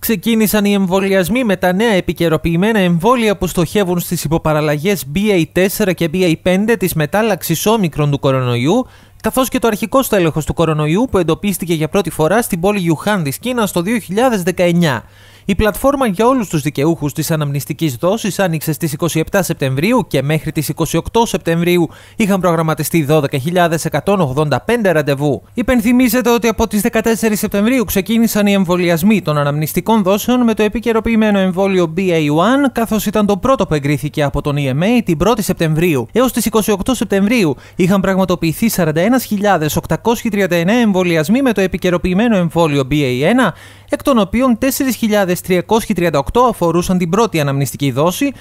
Ξεκίνησαν οι εμβολιασμοί με τα νέα επικαιροποιημένα εμβόλια που στοχεύουν στις υποπαραλλαγές BA4 και BA5 της μετάλλαξης όμικρον του κορονοϊού, καθώς και το αρχικό στέλεχος του κορονοϊού που εντοπίστηκε για πρώτη φορά στην πόλη Ιουχάν της Κίνας το 2019. Η πλατφόρμα για όλους τους δικαιούχους της αναμνηστικής δόσης άνοιξε στις 27 Σεπτεμβρίου και μέχρι τις 28 Σεπτεμβρίου είχαν προγραμματιστεί 12.185 ραντεβού. Υπενθυμίζεται ότι από τις 14 Σεπτεμβρίου ξεκίνησαν οι εμβολιασμοί των αναμνηστικών δόσεων με το επικαιροποιημένο εμβόλιο BA1, καθώς ήταν το πρώτο που εγκρίθηκε από τον EMA την 1η Σεπτεμβρίου. Έως τις 28 Σεπτεμβρίου είχαν πραγματοποιηθεί 41.839 εμβολιασμοί με το επικαιροποιημένο εμβόλιο BA1, εκ των οποίων 4.338 αφορούσαν την πρώτη αναμνηστική δόση,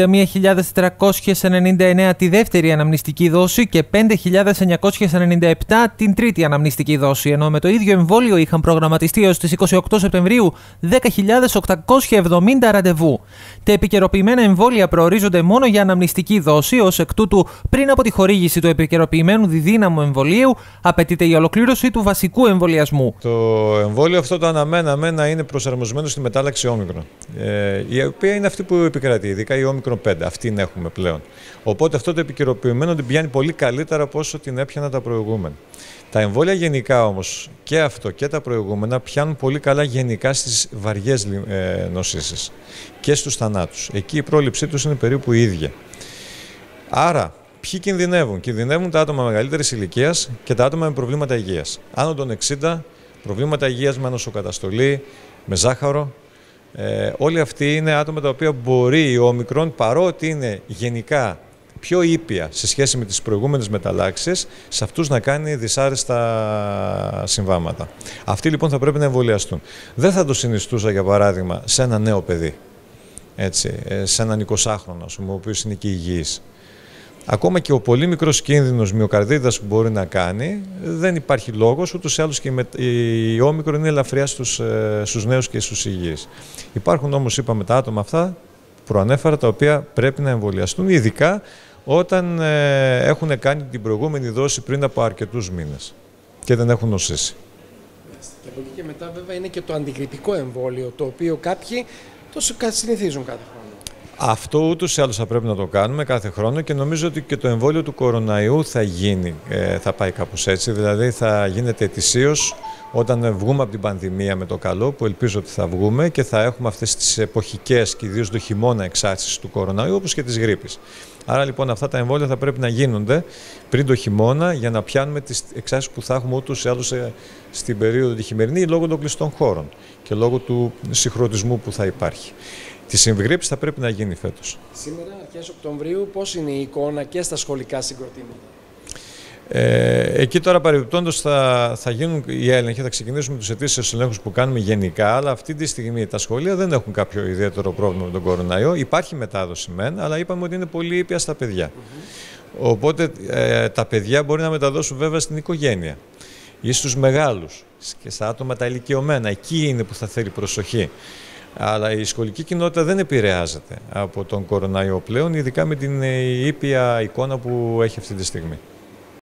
31.499 τη δεύτερη αναμνηστική δόση και 5.997 την τρίτη αναμνηστική δόση, ενώ με το ίδιο εμβόλιο είχαν προγραμματιστεί έως τις 28 Σεπτεμβρίου 10.870 ραντεβού. Τα επικαιροποιημένα εμβόλια προορίζονται μόνο για αναμνηστική δόση, ως εκ τούτου, πριν από τη χορήγηση του επικαιροποιημένου διδύναμου εμβολίου, απαιτείται η ολοκλήρωση του βασικού εμβολιασμού. Το εμβόλιο αυτό το αναμένα είναι προσαρμοσμένο στη μετάλλαξη όμικρον, η οποία είναι αυτή που επικρατεί, ειδικά η όμικρον 5. Αυτήν έχουμε πλέον. Οπότε αυτό το επικαιροποιημένο την πιάνει πολύ καλύτερα από όσο την έπιανα τα προηγούμενα. Τα εμβόλια γενικά όμως, και αυτό και τα προηγούμενα, πιάνουν πολύ καλά γενικά στις βαριές νοσήσεις και στους θανάτους. Εκεί η πρόληψή τους είναι περίπου η ίδια. Άρα, ποιοι κινδυνεύουν? Κινδυνεύουν τα άτομα μεγαλύτερης ηλικίας και τα άτομα με προβλήματα υγείας. Άνω των 60, προβλήματα υγείας με ανοσοκαταστολή, με ζάχαρο. Όλοι αυτοί είναι άτομα τα οποία μπορεί η όμικρον, παρότι είναι γενικά πιο ήπια σε σχέση με τις προηγούμενες μεταλλάξεις, σε αυτούς να κάνει δυσάρεστα συμβάματα. Αυτοί λοιπόν θα πρέπει να εμβολιαστούν. Δεν θα το συνιστούσα, για παράδειγμα, σε ένα νέο παιδί, έτσι, σε έναν 20χρονο, ο οποίος είναι και υγιής. Ακόμα και ο πολύ μικρός κίνδυνος μυοκαρδίτιδας που μπορεί να κάνει, δεν υπάρχει λόγος, ούτως ή άλλως και η όμικρον είναι ελαφριά στους νέους και στους υγιείς. Υπάρχουν όμως, είπαμε, τα άτομα αυτά που προανέφερα, τα οποία πρέπει να εμβολιαστούν, ειδικά όταν έχουν κάνει την προηγούμενη δόση πριν από αρκετούς μήνες και δεν έχουν νοσήσει. Και από εκεί και μετά βέβαια είναι και το αντιγρυπικό εμβόλιο, το οποίο κάποιοι το συνηθίζουν κάθε χρόνο. Αυτό ούτως ή άλλως θα πρέπει να το κάνουμε κάθε χρόνο και νομίζω ότι και το εμβόλιο του κοροναϊού θα γίνει, θα πάει κάπως έτσι, δηλαδή θα γίνεται ετησίως όταν βγούμε από την πανδημία με το καλό, που ελπίζω ότι θα βγούμε και θα έχουμε αυτές τις εποχικές και ιδίως το χειμώνα εξάρτησης του κοροναϊού, όπως και της γρίπης. Άρα λοιπόν αυτά τα εμβόλια θα πρέπει να γίνονται πριν το χειμώνα για να πιάνουμε τις εξάρτησεις που θα έχουμε ούτως ή άλλως στην περίοδο τη χειμερινή, λόγω των κλειστών χώρων και λόγω του συγχρονισμού που θα υπάρχει. Τη συμβγρήψη θα πρέπει να γίνει φέτος. Σήμερα, αρχές Οκτωβρίου, πώς είναι η εικόνα και στα σχολικά συγκροτήματα? Εκεί τώρα παρεμπιπτόντως θα γίνουν οι έλεγχοι, θα ξεκινήσουμε τους ετήσιους ελέγχους που κάνουμε γενικά, αλλά αυτή τη στιγμή τα σχολεία δεν έχουν κάποιο ιδιαίτερο πρόβλημα με τον κοροναϊό. Υπάρχει μετάδοση μεν, αλλά είπαμε ότι είναι πολύ ήπια στα παιδιά. Οπότε τα παιδιά μπορεί να μεταδώσουν βέβαια στην οικογένεια ή στους μεγάλους και στα άτομα τα ηλικιωμένα. Εκεί είναι που θα θέλει προσοχή. Αλλά η σχολική κοινότητα δεν επηρεάζεται από τον κοροναϊό πλέον, ειδικά με την ήπια εικόνα που έχει αυτή τη στιγμή.